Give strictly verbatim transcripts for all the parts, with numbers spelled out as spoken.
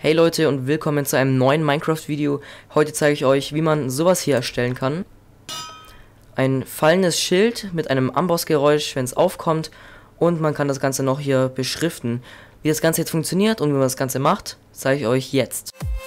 Hey Leute und willkommen zu einem neuen Minecraft-Video. Heute zeige ich euch, wie man sowas hier erstellen kann. Ein fallendes Schild mit einem Ambossgeräusch, wenn es aufkommt. Und man kann das Ganze noch hier beschriften. Wie das Ganze jetzt funktioniert und wie man das Ganze macht, zeige ich euch jetzt.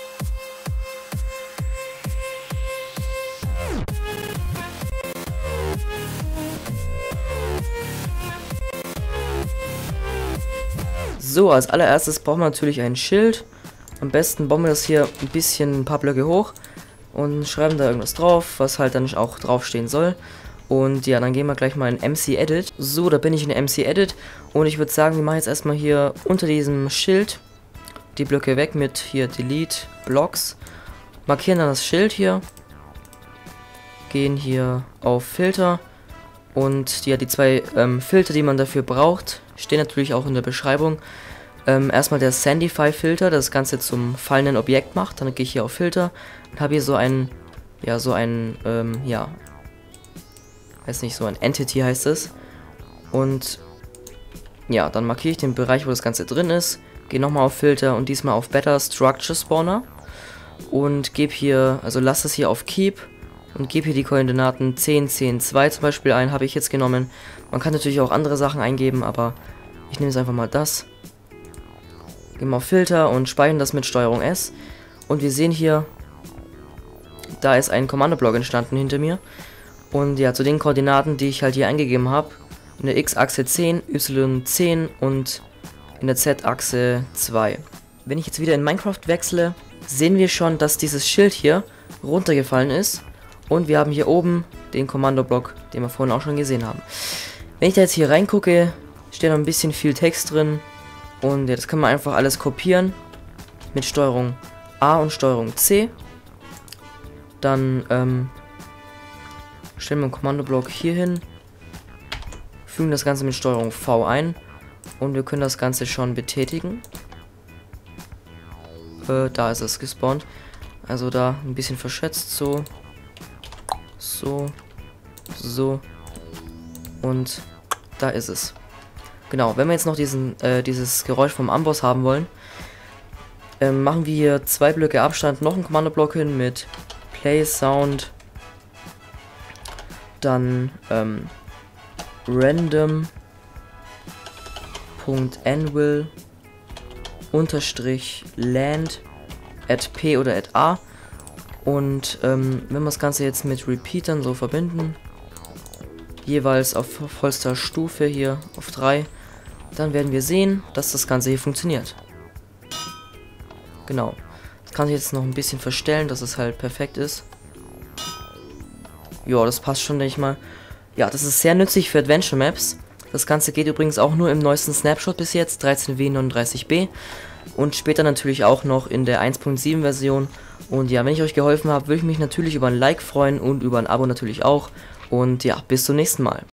So, als allererstes braucht man natürlich ein Schild. Am besten bauen wir das hier ein bisschen, ein paar Blöcke hoch und schreiben da irgendwas drauf, was halt dann auch draufstehen soll. Und ja, dann gehen wir gleich mal in M C Edit. So, da bin ich in M C Edit und ich würde sagen, wir machen jetzt erstmal hier unter diesem Schild die Blöcke weg mit hier Delete Blocks. Markieren dann das Schild hier. Gehen hier auf Filter. Und ja, die zwei ähm, Filter, die man dafür braucht, stehen natürlich auch in der Beschreibung. Ähm, erstmal der Sandify-Filter, das Ganze zum fallenden Objekt macht. Dann gehe ich hier auf Filter und habe hier so ein, ja, so ein, ähm, ja, weiß nicht, so ein Entity heißt es. Und ja, dann markiere ich den Bereich, wo das Ganze drin ist. Gehe nochmal auf Filter und diesmal auf Better Structure Spawner. Und gebe hier, also lasse es hier auf Keep. Und gebe hier die Koordinaten zehn, zehn, zwei zum Beispiel ein, habe ich jetzt genommen. Man kann natürlich auch andere Sachen eingeben, aber ich nehme jetzt einfach mal das. Gehen wir auf Filter und speichern das mit Steuerung S. Und wir sehen hier, da ist ein Kommandoblock entstanden hinter mir. Und ja, zu den Koordinaten, die ich halt hier eingegeben habe, in der X-Achse zehn, Y zehn und in der Z-Achse zwei. Wenn ich jetzt wieder in Minecraft wechsle, sehen wir schon, dass dieses Schild hier runtergefallen ist. Und wir haben hier oben den Kommandoblock, den wir vorhin auch schon gesehen haben. Wenn ich da jetzt hier reingucke, steht noch ein bisschen viel Text drin. Und ja, das kann man einfach alles kopieren mit Steuerung A und Steuerung C. Dann ähm, stellen wir einen Kommandoblock hier hin, fügen das Ganze mit Steuerung V ein und wir können das Ganze schon betätigen. Äh, da ist es gespawnt. Also da ein bisschen verschätzt, so, so, so und da ist es. Genau, wenn wir jetzt noch diesen, äh, dieses Geräusch vom Amboss haben wollen, ähm, machen wir hier zwei Blöcke Abstand noch einen Kommandoblock hin mit Play Sound, dann ähm, random.anvil unterstrich land at p oder at a und ähm, wenn wir das Ganze jetzt mit Repeatern so verbinden, jeweils auf vollster Stufe hier auf drei, dann werden wir sehen, dass das Ganze hier funktioniert. Genau. Das kann ich jetzt noch ein bisschen verstellen, dass es halt perfekt ist. Ja, das passt schon, denke ich mal. Ja, das ist sehr nützlich für Adventure Maps. Das Ganze geht übrigens auch nur im neuesten Snapshot bis jetzt, dreizehn W neununddreißig b. Und später natürlich auch noch in der eins Punkt sieben Version. Und ja, wenn ich euch geholfen habe, würde ich mich natürlich über ein Like freuen und über ein Abo natürlich auch. Und ja, bis zum nächsten Mal.